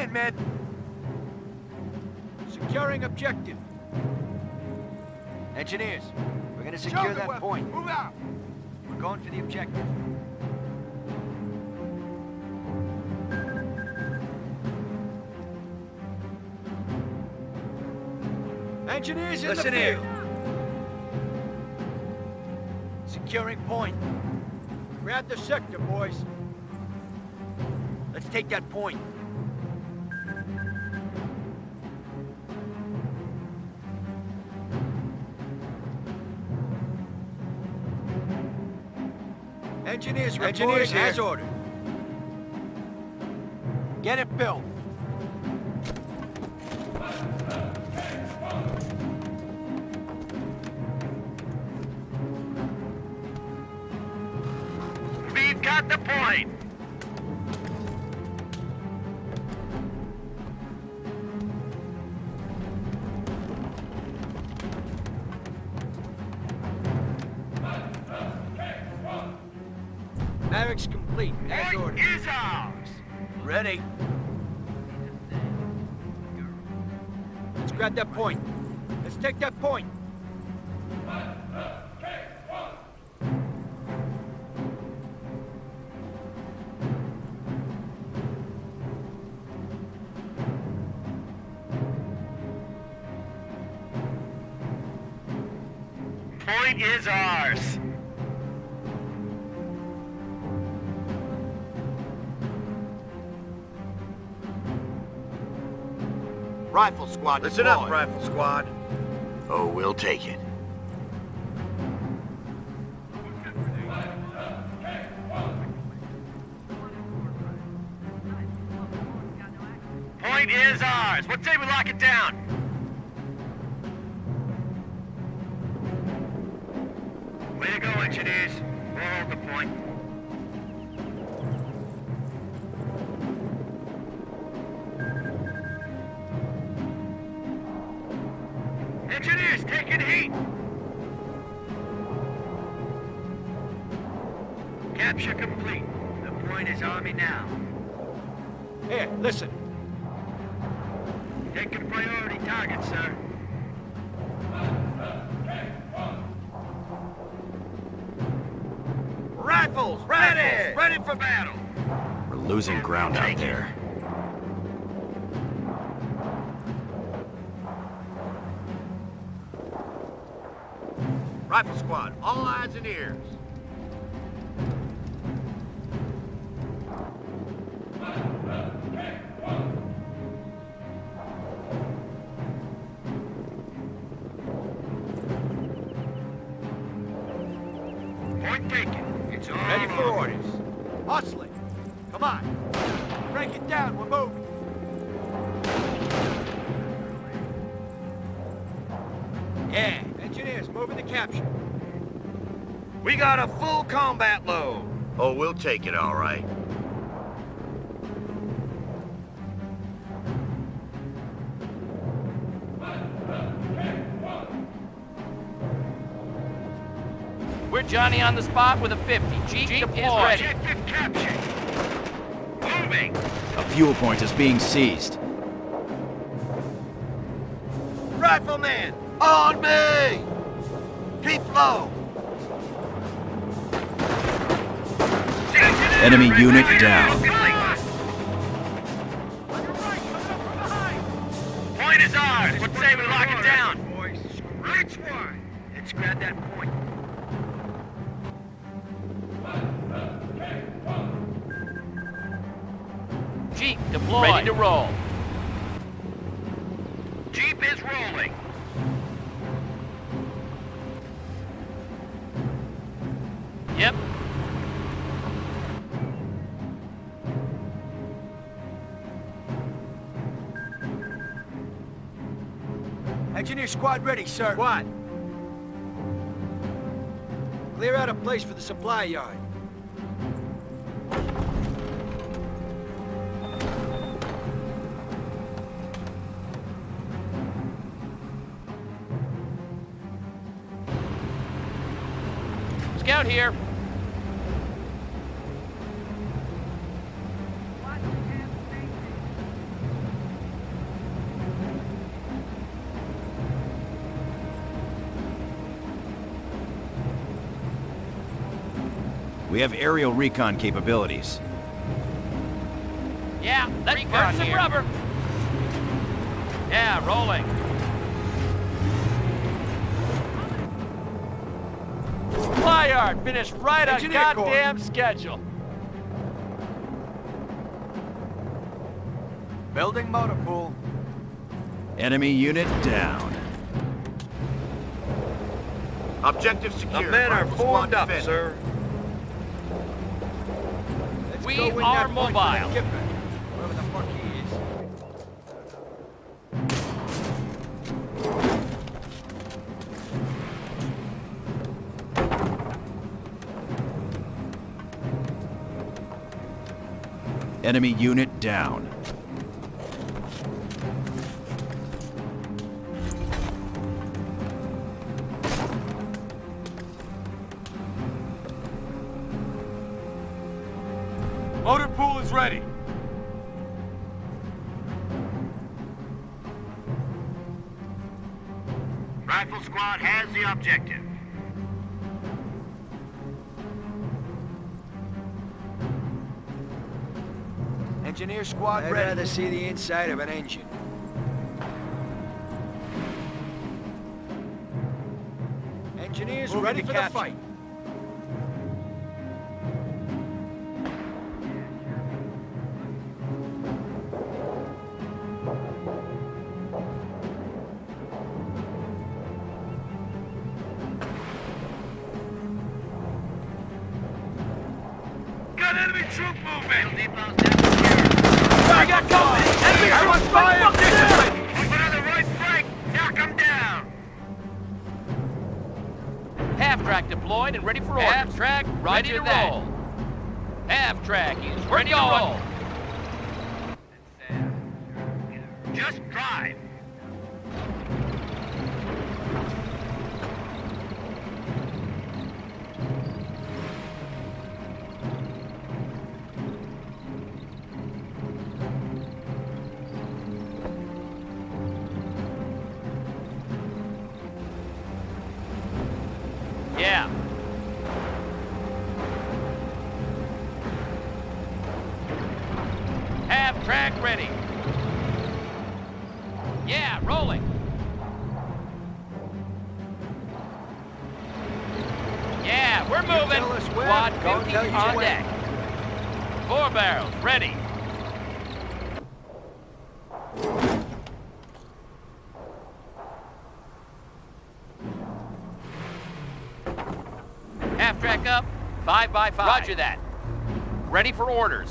in, men. Securing objective. Engineers, we're gonna secure that point. Move out. We're going for the objective. Engineers in Listen the here. field. Securing point. Grab the sector, boys. Let's take that point. Engineers Engineers as here. ordered. Get it built. We've got the point. Barracks complete, as Point ordered. is ours. Ready. Let's grab that point. Let's take that point. Point is ours. Rifle squad. Listen up, Rifle Squad. Oh, we'll take it. Point is ours. What say we lock it down? Way to go, engineers. We'll hold the point. Engineers, taking heat. Capture complete. The point is Army now. Here, listen. Taking priority target, sir. Rifles, ready! Ready for battle! We're losing ground out there. Rifle squad, all eyes and ears. Point taken. It's all Ready for over. orders. Hustling. Come on. Break it down. We're moving. Yeah. Engineers moving to capture. We got a full combat load. Oh, we'll take it, all right. We're Johnny on the spot with a 50. Jeep deployed. Objective captured. Moving. A fuel point is being seized. Rifleman, on me! Keep low. Enemy unit down. Point is ours. What say we lock it down? Which one? Let's grab that point. Jeep deployed. Ready to roll. Jeep is rolling. Yep. Engineer squad ready, sir. What? Clear out a place for the supply yard. Scout here. We have aerial recon capabilities. Yeah, let's burn some rubber. Yeah, rolling. Fly yard finished right on Engineer goddamn schedule. Building motor pool. Enemy unit down. Objective secure. The men are Rifle squad formed up, defending. sir. Let's We go win are that point for mobile. the skipper, whoever the fuck he is. Enemy unit down. Motor pool is ready. Rifle squad has the objective. Engineer squad ready. I'd rather see the inside of an engine. Engineers ready for the fight. Got enemy troop movement! I got company! Enemy troops fire! Put on the right flank! Knock him down! Half-track deployed and ready for orders. Half-track ready to roll. Half-track is ready to roll. Just drive! Yeah. Half-track ready. Yeah, rolling. Yeah, we're moving. tell us where, Quad don't 50 tell you on when. deck. 4 barrels ready. Half-track up, 5 by 5. Roger that. Ready for orders.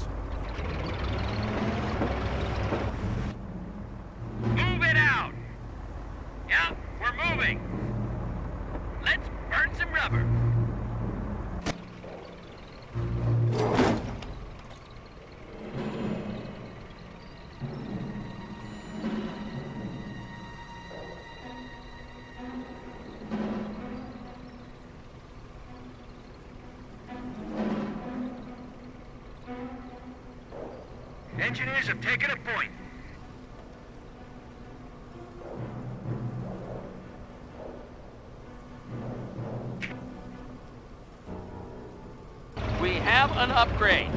Move it out! Yeah, we're moving. Let's burn some rubber. Engineers have taken a point. We have an upgrade.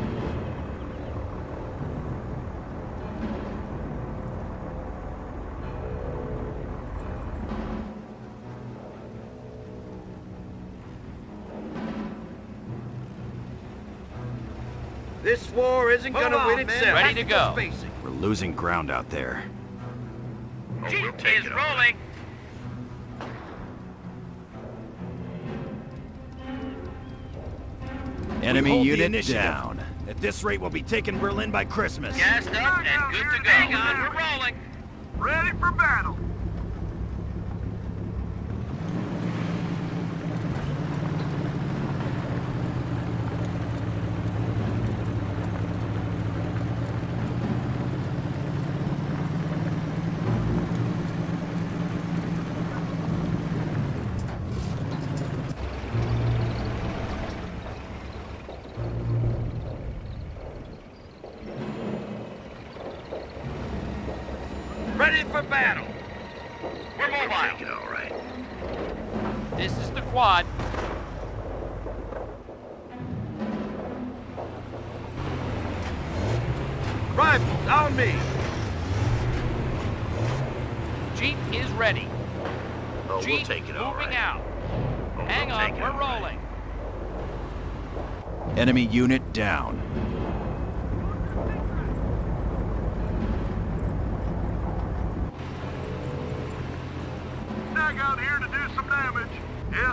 This war isn't Move gonna on, win man. itself. Ready to go. Face it. We're losing ground out there. Jeep is rolling. Enemy hold the unit initiative. down. At this rate, we'll be taking Berlin by Christmas. Gassed up and good to go. Hang on, we're rolling. Ready for battle. Ready for battle. We're mobile. Take it all right. This is the quad. Rifles, on me! Jeep is ready. Oh, Jeep we'll take it all moving right. out. Oh, Hang we'll on, take it we're all right. rolling. Enemy unit down. Snag out here to do some damage. Yeah?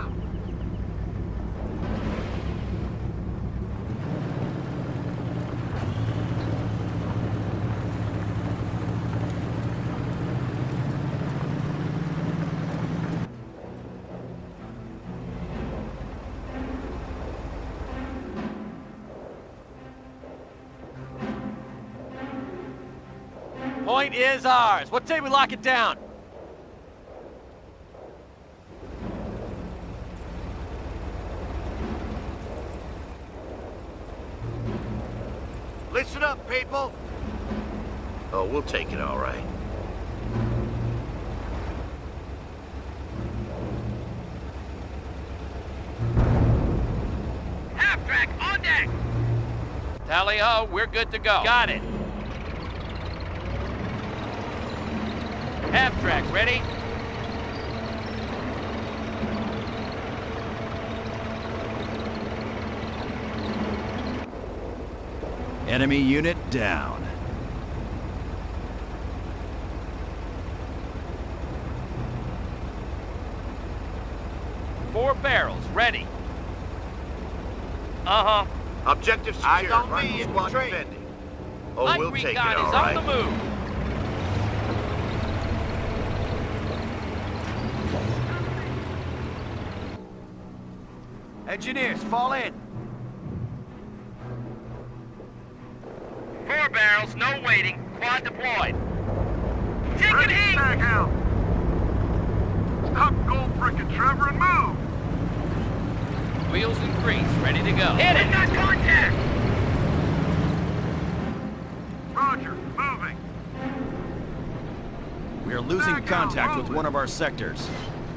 Point is ours. What say we lock it down? Listen up, people! Oh, we'll take it all right. Half-track on deck! Tally-ho, we're good to go. Got it. Half-track ready. Enemy unit down. Four barrels ready. Uh-huh. Objective secure. Eyes on Rifle me, squad infantry. defending. Oh, we'll Hungry take it God all is right. on the move. Engineers, fall in. 4 barrels, no waiting. Quad deployed. Taking Ready, heat! snag out. Stop gold frickin' Trevor and move. Wheels and grease ready to go. Hit it! Got contact! Roger, moving. We are losing Back out, contact with moving. one of our sectors.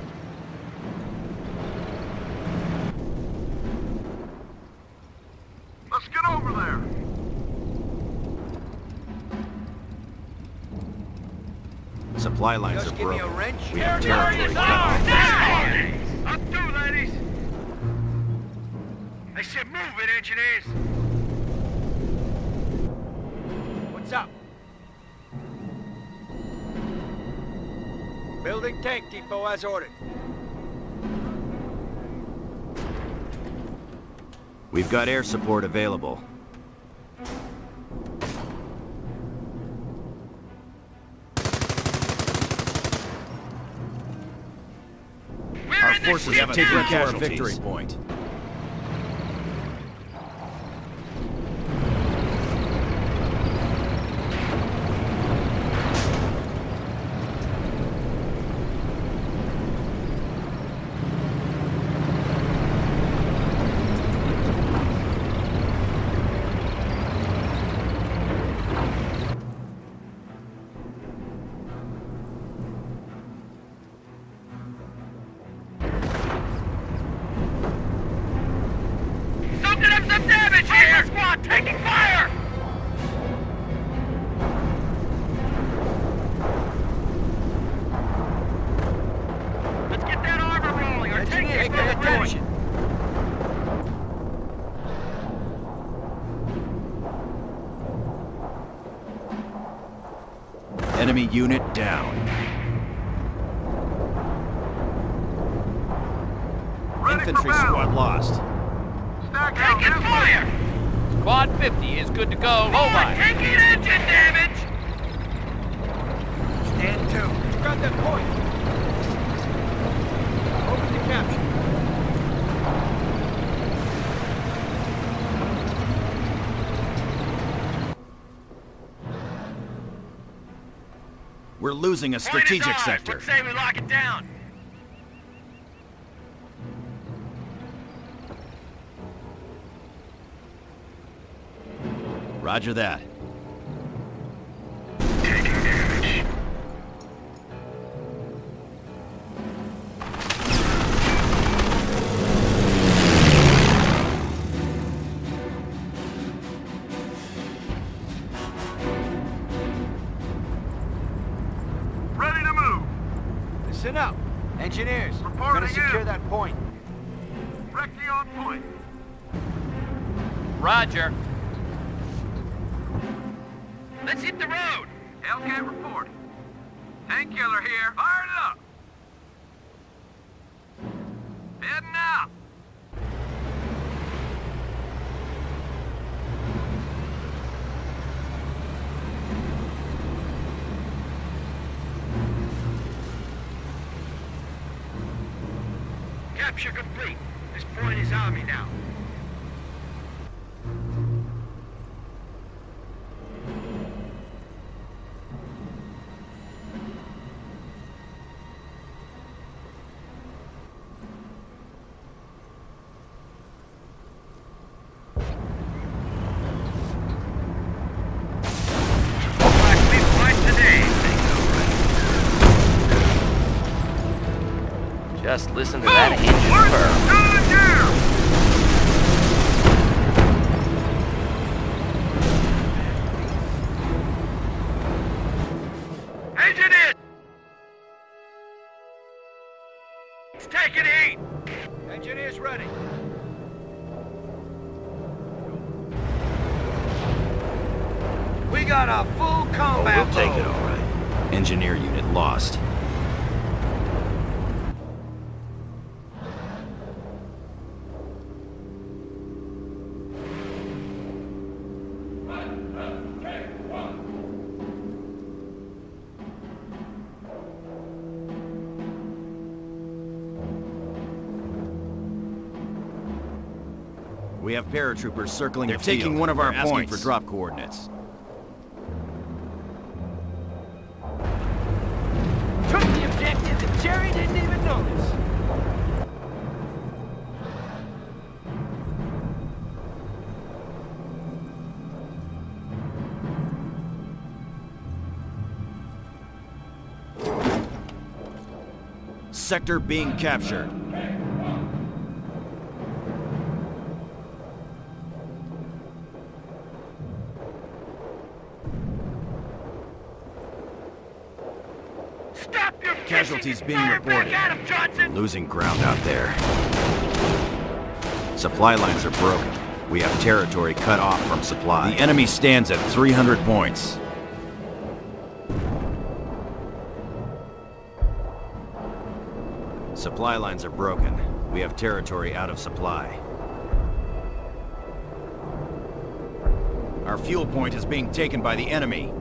Let's get over there. Supply lines Just are give me a broken. wrench. We have Territory territory is cut ours! off. Now! Up to, ladies! I said move it, engineers! What's up? Building tank depot as ordered. We've got air support available. We're Our in the forces ship have taken now! to our victory point. Soaking up some damage here! Squad taking fire! Let's get that armor rolling. Our tank Engineers, is pay ready. attention. Enemy unit down. Ready for Infantry battle. squad lost. Snag out Taking this way. fire! Quad 50 is good to go. Forward, Hold taking engine damage! Stand to. Got that point. Open to capture. We're losing a Point is strategic ours. sector. Let's say we lock it down. Roger that. Engineers, we're Reporting gonna secure in. that point. Recce on point. Roger. Let's hit the road. Hellcat reporting. Tank killer here. Fire it up. Heading out. Capture complete. This point is Army now. Just listen to that engine purr. Engine in. It's taking heat. Engineers ready. We got a full Oh, combat we'll take it load. all right. Engineer unit lost. We have paratroopers circling the field. They're taking one of our points. For drop coordinates. Took the objective and Jerry didn't even notice. Sector being captured. Stop your Casualties being Fire back reported. at him, Johnson. Losing ground out there. Supply lines are broken. We have territory cut off from supply. The enemy stands at 300 points. Supply lines are broken. We have territory out of supply. Our fuel point is being taken by the enemy.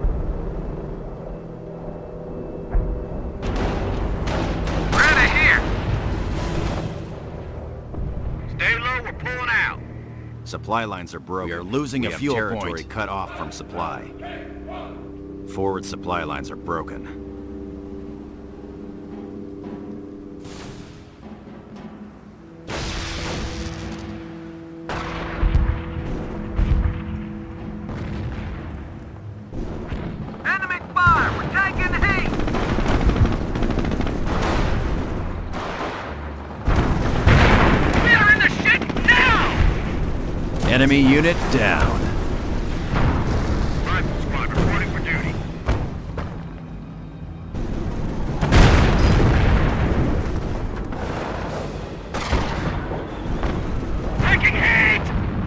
Ready here. Stay low, we're pulling out. Supply lines are broken. We are losing a fuel territory cut off from supply. Forward supply lines are broken. Enemy fire. We're taking heat. We're in the shit now. Enemy unit down. Rifle squad reporting for duty. Taking heat.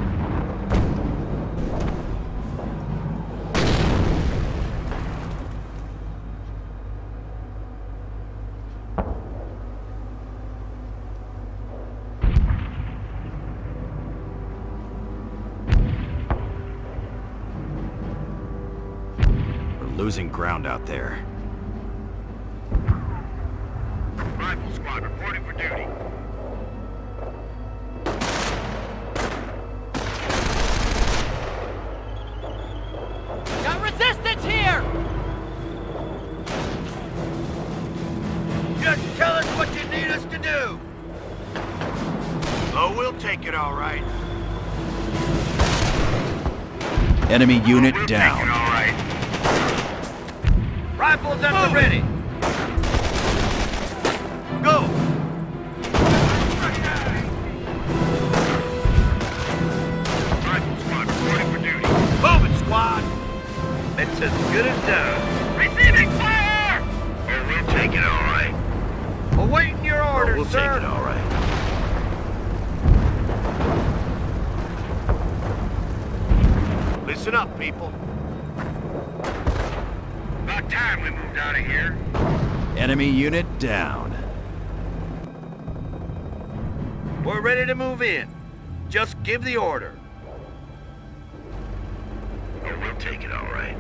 We're losing ground out there. Rifle squad reporting for duty. Got resistance here! Just tell us what you need us to do. Oh, we'll take it all right. Enemy unit We'll down. take it all right. Rifles at the ready. Go. Rifle squad reporting for duty. Move it, squad. It's as good as done. Receiving fire! Oh, we'll take it all right. Awaiting your We'll take it all right. Listen up, people. About time we moved out of here. Enemy unit down. We're ready to move in. Just give the order. Oh, we'll take it all right.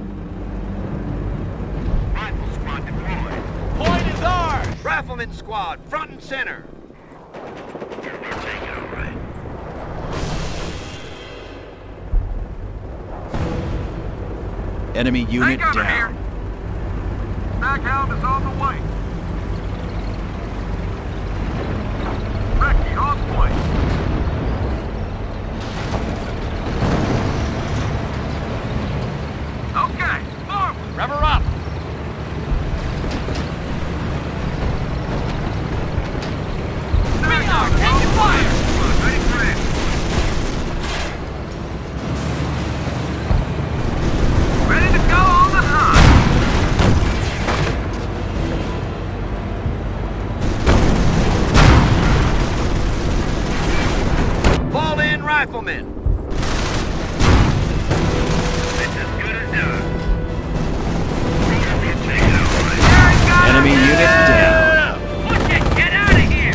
Rifle squad deployed. Point is ours! Rifleman squad, front and center. We'll take it all right. Enemy unit Tank over down. here. Backhound is on the way. Recce on point. Okay, forward. Rev her up! We are taking fire! Ready for it. Ready to go on the hunt. Fall in, riflemen. It's as good as done. We'll take it all right. Enemy unit down. Push it! Get out of here!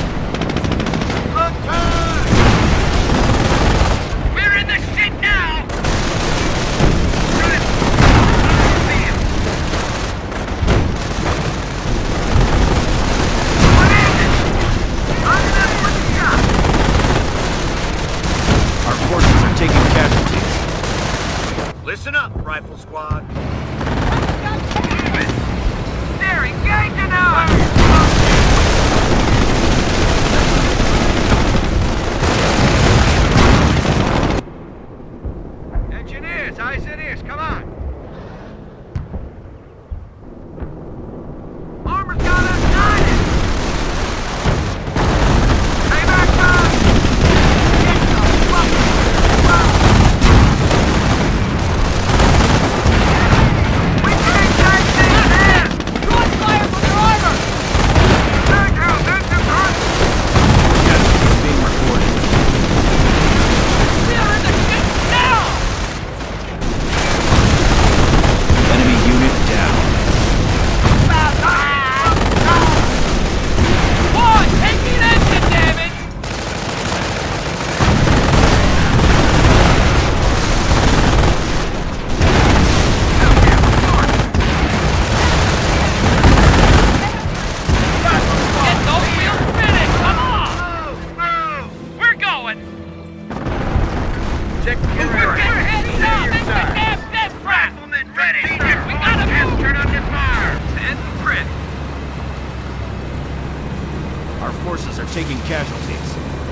We're in the shit now! Good. Our forces are taking casualties. Listen up, rifle squad. They're engaging us! Engineers, eyes and ears, come on. Armor's got us united! Stay back, guys! Get the fuck We can't take these in! Cross fire from your armor! Backhound, engine hurt! Casualties being reported. We are in the shit now! Enemy unit down. One, taking engine damage! Get those wheels spinning! Come on! We're going! Check your We're area. heading Stay up! your It's the side. damn death trap! Riflemen ready! We gotta move! Turn on your fire! And print! Our forces are taking casualties.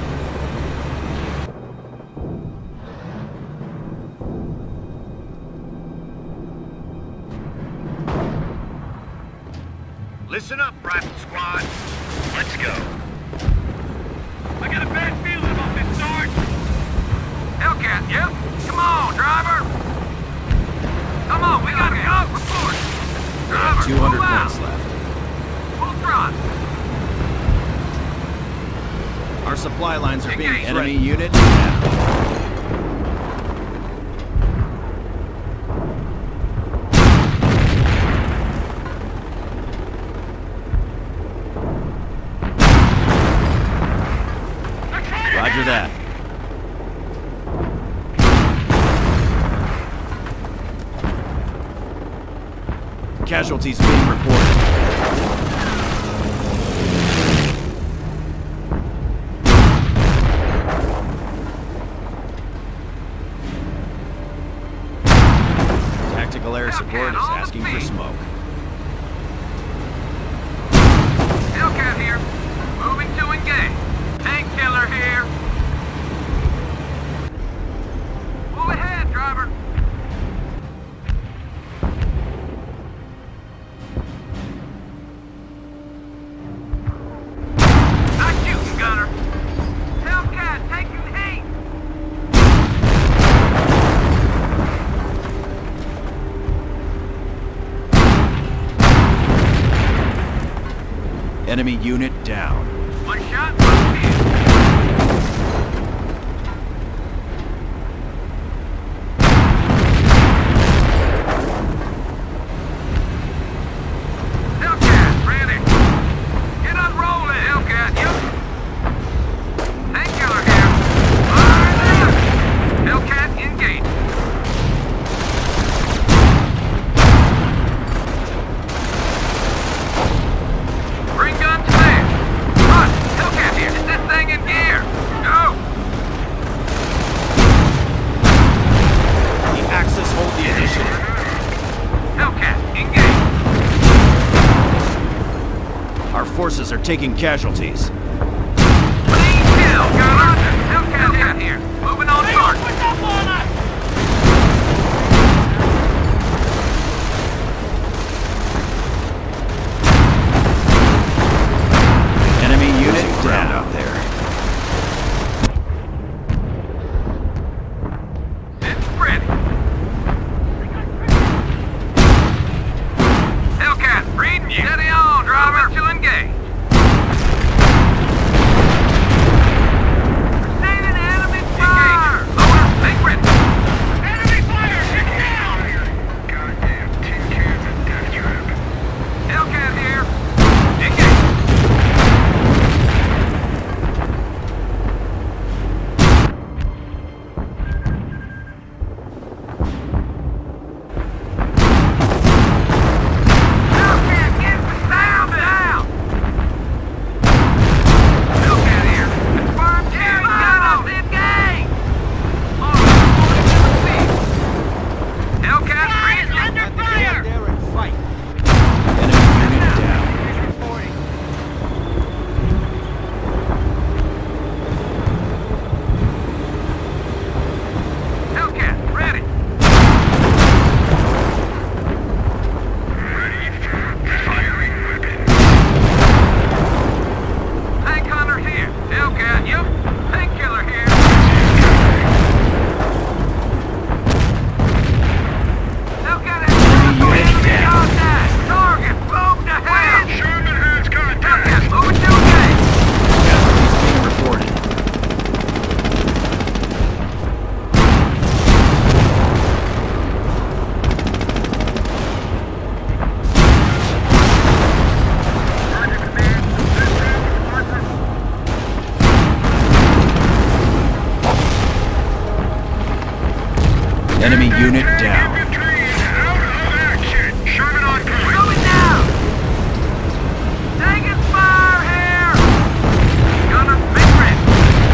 Listen up, rifle squad. Let's go! I got a bad feeling about this, Sarge! Hellcat, yep. Come on, driver. Come on, we gotta go. Report. Driver, 200 move out. points left. Full thrust. Our supply lines are being Engage. enemy unit down. Roger that. Casualties being reported. Tactical air support is asking for smoke. Hellcat here. Moving to engage. Tank killer here. Pull ahead, driver. Not shooting, gunner. Hellcat taking heat. Enemy unit down. One shot, one kill. Hellcat, ready. Get unrolling, Hellcat, yep. Painkiller here. Fire there. Hellcat, engage. Bring guns clear. Run, Hellcat here. Is this thing in gear? Go. The Axis hold the initiative. Hellcat, engage. Our forces are taking casualties. Clean kill, gunner. Hellcat here. Moving on mark. Enemy unit down out there. It's ready. Hellcat, reading you. Steady on, driver. To engage. Receiving enemy fire. Loader, make ready. Enemy fire, get down. Goddamn tin cans and death trap. Hellcat here. Engage. Hellcat, get the sound down! Hellcat here. Confirm kill. Got us engaged! Hellcat, freeze under Get fire! out there and fight. Enemy unit down. Reporting. Hellcat, ready! Firing weapon. Tank hunters here. Hellcat, yep. Painkiller here. Hellcat has unit down. contact. Target, boom to hell. Sherman has contact. Hellcat, moving to engage. Casualties being reported. Enemy unit down. Moving down. Taking fire here. Gunner, make ready.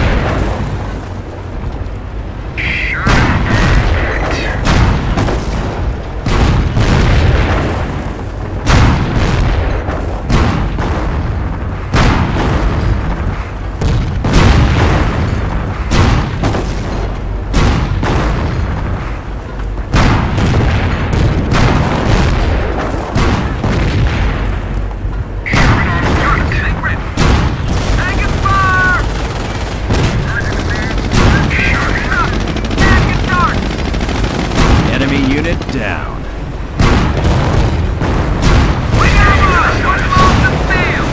Make ready. Taking fire. Taking dark. Enemy unit down. We got one. Put him off the field.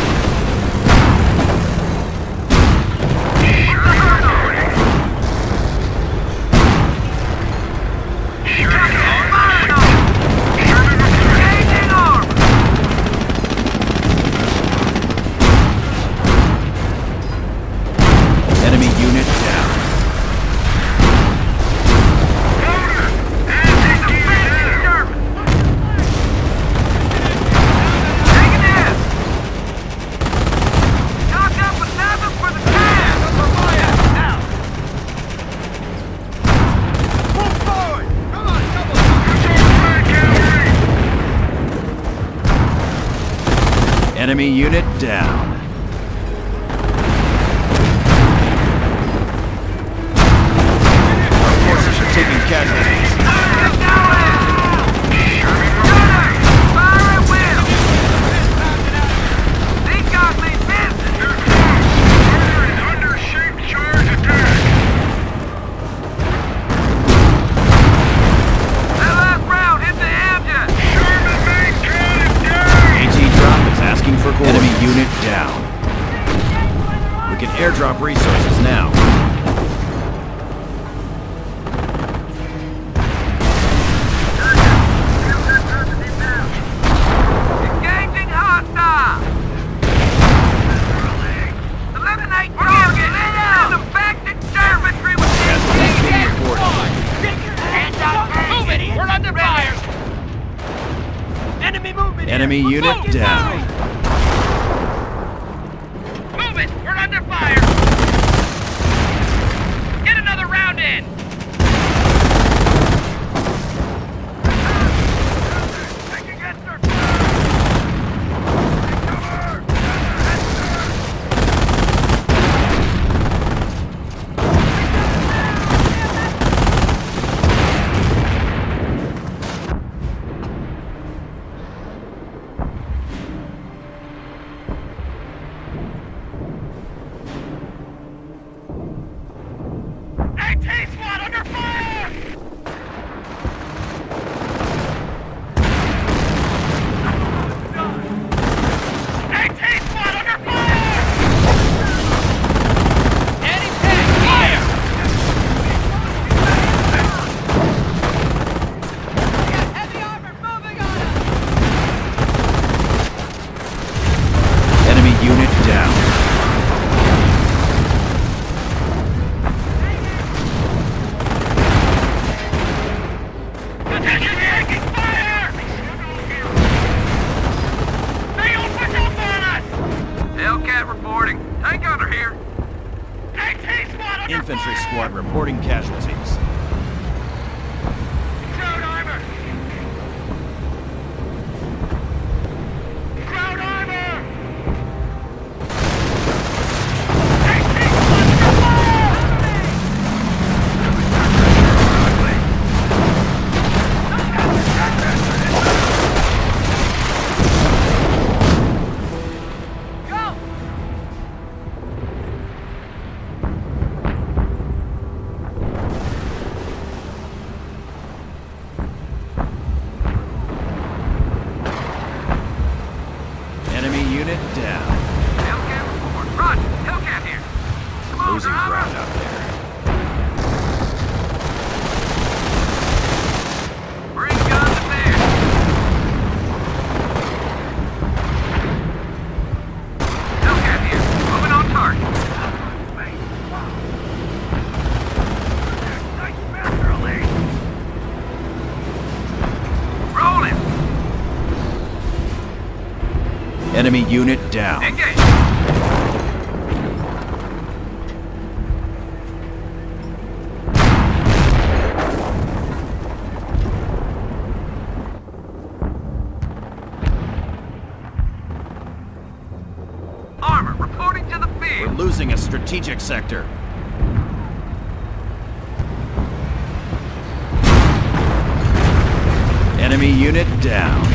Put the hurt on. Firing on. Engaging armor. Enemy unit down. Move forward. Come on, double. Enemy unit down. Our forces are taking casualties. Enemy unit Enemy unit down. Move it! We're under fire! Get another round in! T-Squad under fire! T-Squad under fire! Anti-tank fire! We got heavy armor moving on us! Enemy unit down. Infantry squad reporting casualties. Ground armor! Ground armor! Go! Enemy unit down. Hellcat report. Roger. Hellcat here. Come on, Losing driver. ground out there. Bring guns to bear. Hellcat here. Moving on target. Rolling. Enemy unit down. Engage. Armor reporting to the We're field. losing a strategic sector. Enemy unit down.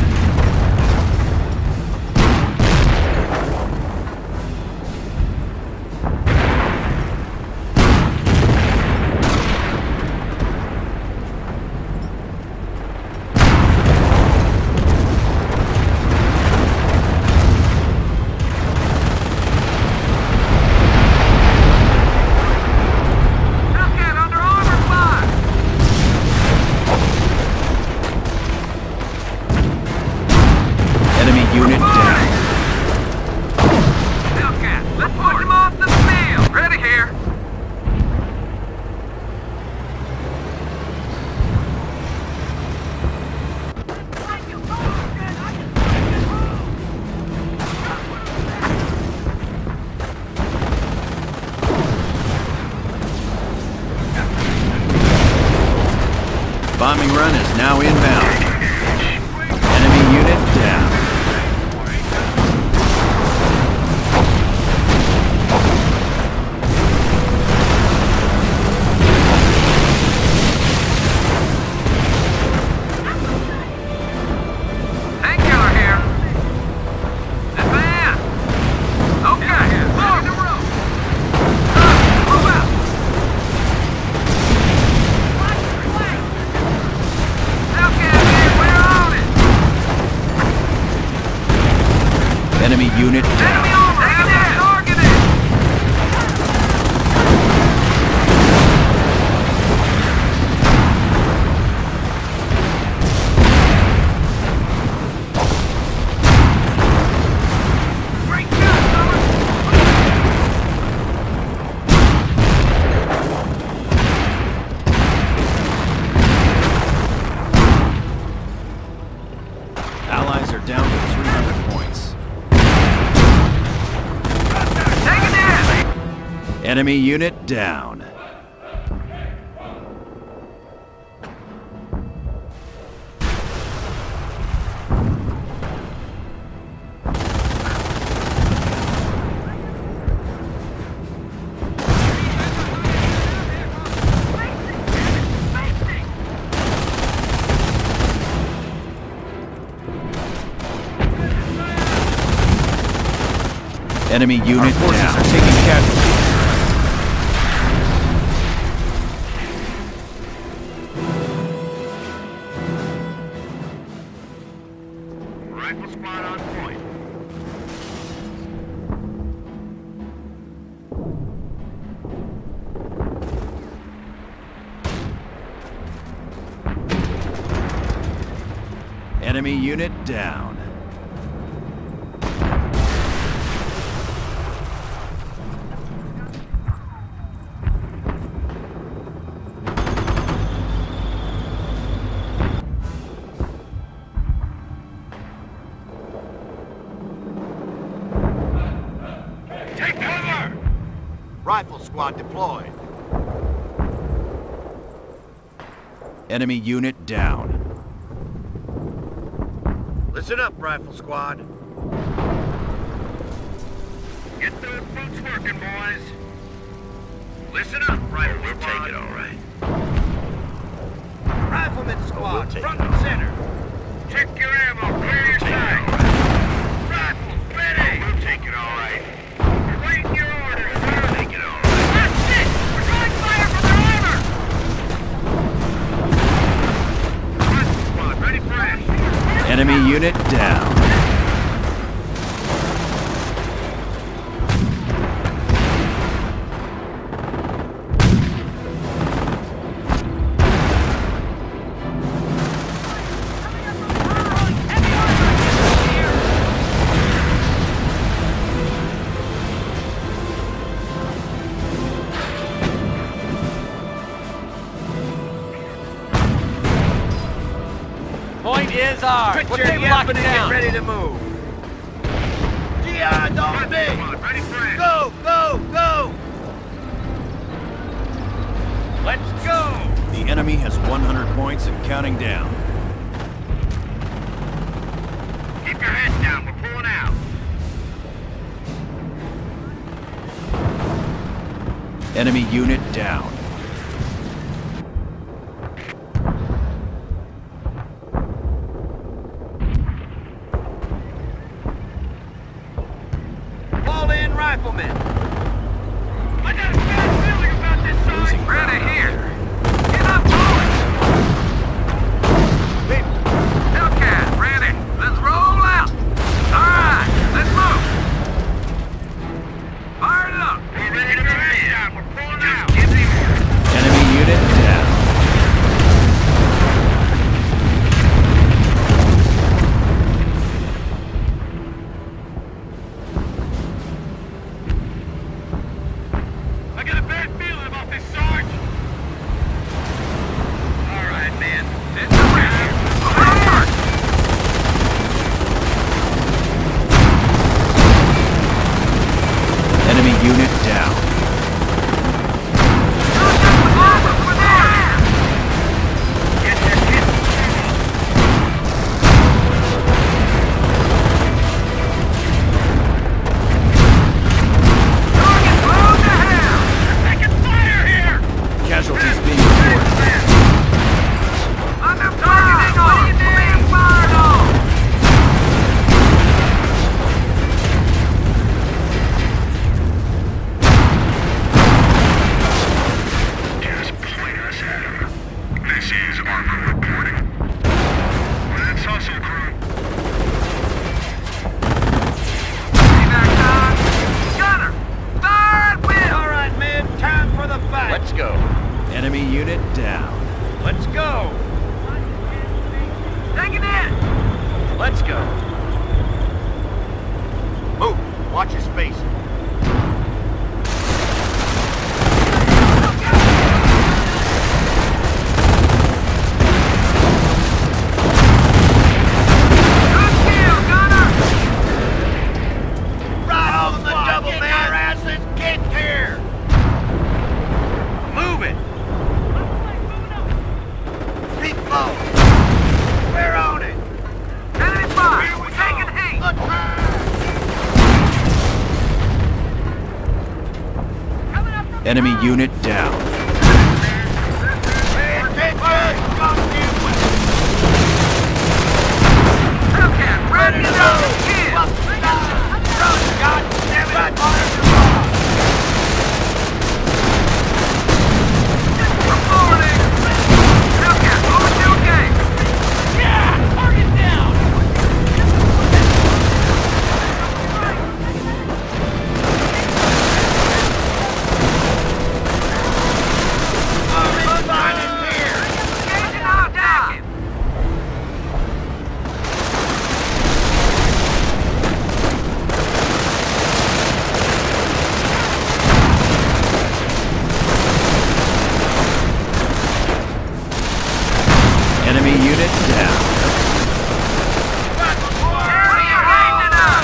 Hellcat under armor fire. Enemy unit down. Hellcat, let's push him off the field. Ready here. Bombing run is now inbound. Enemy unit down. Tank killer here. Advance. Okay, ready to roll. Move out. Hellcat here, we're on it. Enemy unit down. Enemy unit down. Are taking casualties. Rifle squad on point. Enemy unit down. Take cover! Rifle squad deployed. Enemy unit down. Listen up, rifle squad. Get those boots working, boys. Listen up, rifle squad. We'll take it, all right. Rifleman squad, We'll take front it, and center. Check your ammo, clear your sight. Rifles, ready. We'll take it, all right. Awaiting your orders, sir. Take it, all right. That's it! We're drawing fire from their armor! Rifle squad, ready for action. Enemy unit down. Point is ours. Put What your they yap locked and get down. ready to move. GI, don't Rifle squad, ready for action. Go, go, go! Let's go! The enemy has 100 points and counting down. Keep your heads down, we're pulling out. Enemy unit down. Fall in, riflemen. I got a bad feeling about this, son. Losing Ready ground out here. there. Get up, boys! Hellcat, ready. Let's roll out. All right, let's move. Fire it up. We're ready to turn down, we're pulling out. Just give me orders. Enemy unit down. I got a bad feeling about this, Sarge. All right, man. It's the ready. Onward. Enemy unit down. Over there. Get your shit. Target blown to hell. Taking fire here. Casualties being reported. Under targeting on. Being fired on. Just point us at him. This is Armor reporting. Let's hustle, crew. Evac time. Gunner. Fire at will. All right, men, time for the fight. Let's go. Enemy unit down. Let's go. Take it in. Let's go. Move. Watch your space. Good kill, Gunner. Right on the double, man. Our asses kicked here. Enemy unit down. Hellcat, ready to go! God damn it! Reporting! Hellcat, over to engage! Yeah! Target down! Engaging on attacking! Enemy unit down. Re-engaging us!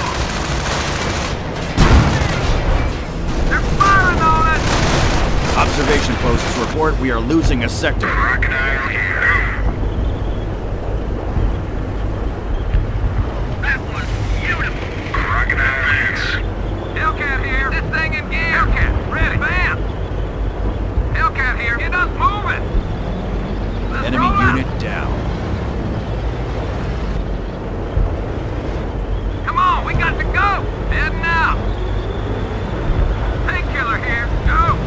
They're firing on us! Observation posts report we are losing a sector. Crocodile here. That was beautiful. Crocodile hands. Hellcat here. This thing in gear. Hellcat, ready. Bam! Hellcat here. Get us moving! Let's Enemy roll out. unit down. Come on, we got to go! Heading out! Painkiller here. Go!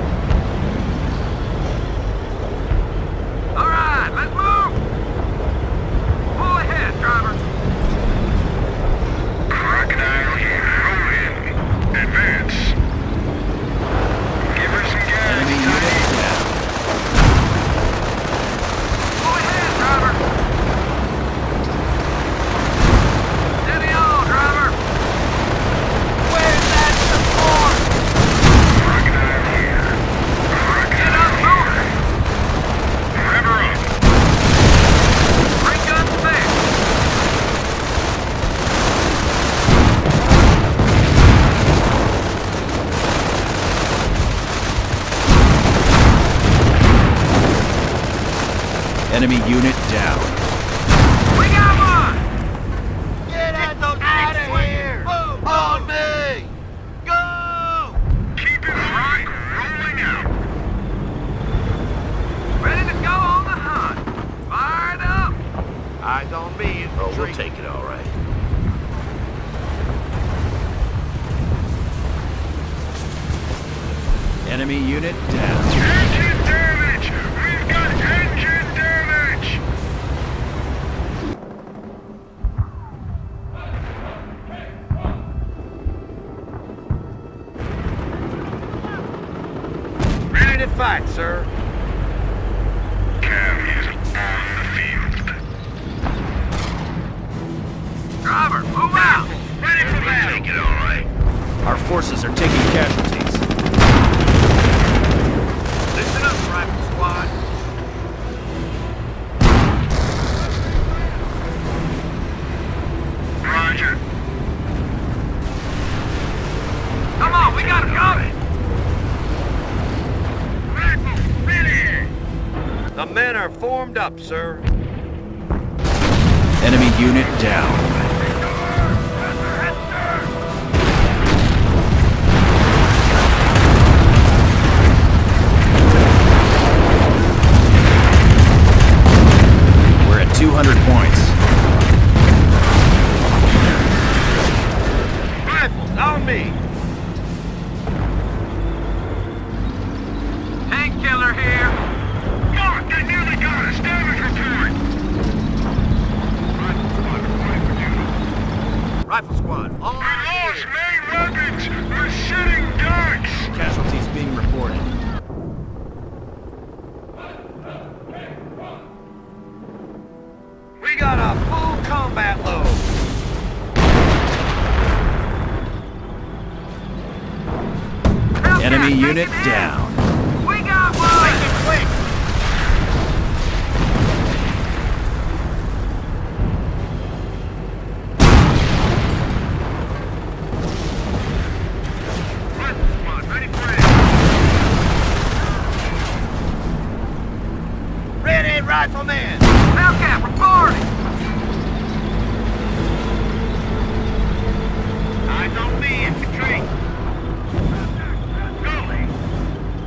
Alright, let's move! Pull ahead, driver. Crocodile here. Roll in. Advance. Give her some gas. Enemy unit down. Pull ahead, driver. Steady on, driver. Where's that support? Crocodile here. Get Crocodile up, here. Rev her up. Bring guns there. Enemy unit down. We got one! Get us out of here! Move on me! Go! Keep it right. Rolling out. Ready to go on the hunt. Fired up. Eyes on me. Oh, we'll take it all right. Enemy unit down. Engine damage. We've got engine damage. Ready to fight, sir. Cam is on the field. Driver, move out. Ready for battle. Take it all right. Our forces are taking casualties. Listen up, rifle squad. Roger. Come on, we gotta go. Rifle, ready. The men are formed up, sir. Enemy unit down. We're at 200 points. Rifles on me. Painkiller here. God, they nearly got us. Damage report. Rifle squad, on We lost main weapons. We're sitting ducks. Casualties being reported. We got a full combat load. Hellcat, Enemy take unit it in. down. We got one. Quick! Rifle squad, ready for action. Ready, rifleman! Hellcat, reporting. Eyes on me, infantry. Go.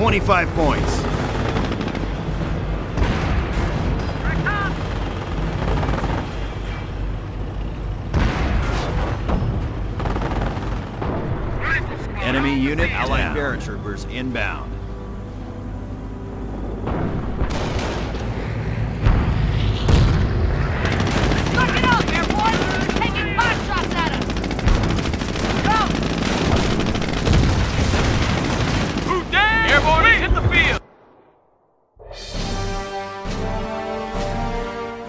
25 points. Enemy unit, allied paratroopers inbound.